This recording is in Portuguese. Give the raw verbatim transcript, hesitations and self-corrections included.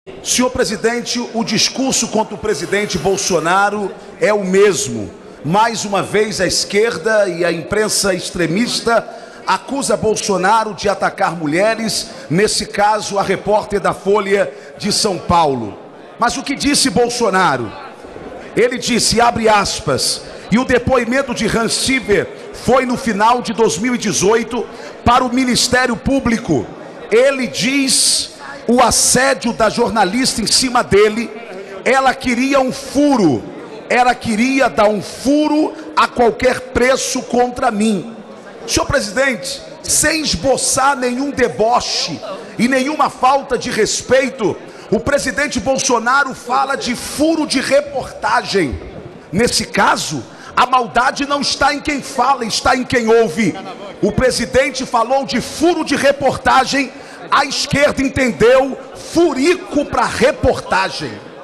Senhor presidente, o discurso contra o presidente Bolsonaro é o mesmo. Mais uma vez, a esquerda e a imprensa extremista acusa Bolsonaro de atacar mulheres, nesse caso, a repórter da Folha de São Paulo. Mas o que disse Bolsonaro? Ele disse, abre aspas, e o depoimento de Hans Siever foi no final de dois mil e dezoito para o Ministério Público. Ele diz o assédio da jornalista em cima dele, ela queria um furo, ela queria dar um furo a qualquer preço contra mim. Senhor presidente, sem esboçar nenhum deboche e nenhuma falta de respeito, o presidente Bolsonaro fala de furo de reportagem. Nesse caso, a maldade não está em quem fala, está em quem ouve. O presidente falou de furo de reportagem, a esquerda entendeu furico para reportagem.